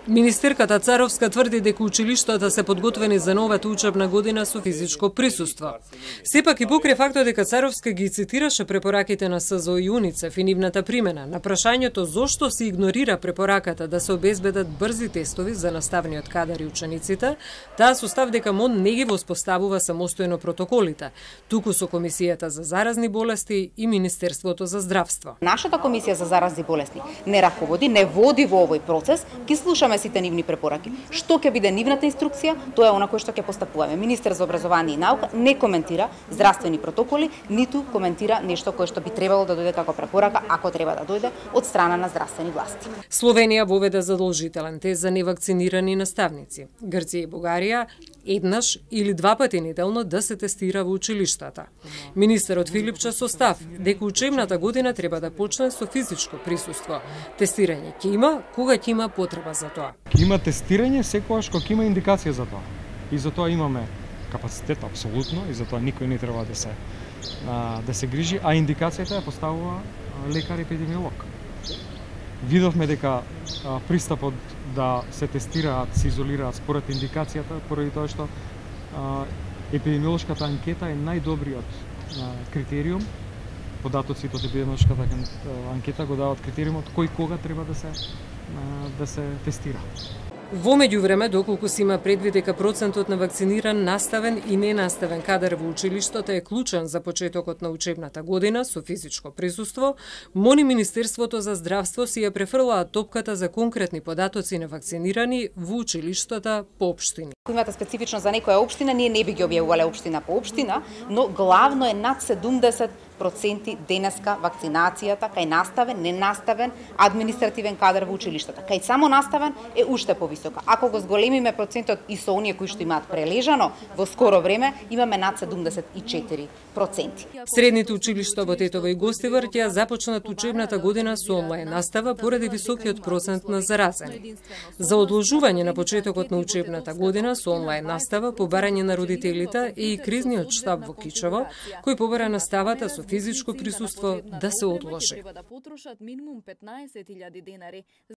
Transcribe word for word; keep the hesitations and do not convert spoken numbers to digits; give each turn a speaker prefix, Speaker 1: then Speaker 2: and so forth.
Speaker 1: Министерката Царовска тврди дека училиштата се подготвени за новата учебна година со физичко присуство. Сепак и покрај фактот дека Царовска ги цитираше препораките на СЗО и УНИЦЕФ и нивната примена, на прашањето зошто се игнорира препораката да се обезбедат брзи тестови за наставниот кадар и учениците, таа состав дека МОН не ги воспоставува самостојно протоколите, туку со Комисијата за заразни болести и Министерството за здравство.
Speaker 2: Нашата Комисија за заразни болести не раководи, не води во овој процес, ги слушаме сите нивни препораки. Што ќе биде нивната инструкција, тоа е она кој што ќе постапуваме. Министер за образование и наука не коментира здравствени протоколи, ниту коментира нешто кое што би требало да дојде како препорака, ако треба да дојде од страна на здравствени власти.
Speaker 1: Словенија воведе задолжителен тест за невакцинирани наставници. Грција и Бугарија еднаш или два пати неделно да се тестира во училиштата. Министерот Филипче состав дека учебната година треба да почне со физичко присуство. Тестирање ќе има кога ќе има потреба за тоа.
Speaker 3: Има тестирање секогаш кога има индикација за тоа. И за тоа имаме капацитет апсолутно и за тоа никој не треба да се а, да се грижи, а индикацијата ја поставува лекар епидемиолог. Видовме дека а, пристапот да се тестираат, се изолираат според индикацијата, поради тоа што а, епидемиолошката анкета е најдобриот а, критериум. Податоците од епидемиолошката анкета го даваат критериумот кој кога треба да се а, да се тестира.
Speaker 1: Во меѓувреме, доколку се има предвид дека процентот на вакциниран, наставен и ненаставен кадар во училиштата е клучен за почетокот на учебната година со физичко присуство, МОН и Министерството за здравство си ја префрлаат топката за конкретни податоци на вакцинирани во училиштата по општини.
Speaker 2: Ако имате специфично за некоја општина, ние не би ги објавувале општина по општина, но главно е над седумдесет проценти денеска вакцинацијата кај наставен, ненаставен, административен кадар во училиштата. Кај само наставен е уште повисока. Ако го зголемиме процентот и со оние кои што имаат прележано, во скоро време имаме над седумдесет и четири проценти.
Speaker 1: Средните училишта во Тетово и Гостивар ќе започнат учебната година со онлайн настава поради високиот процент на заразени. За одложување на почетокот на учебната година со онлайн настава по барање на родителите е и кризниот штаб во Кичево, кој побара наставата со физичко присуство да се одложи.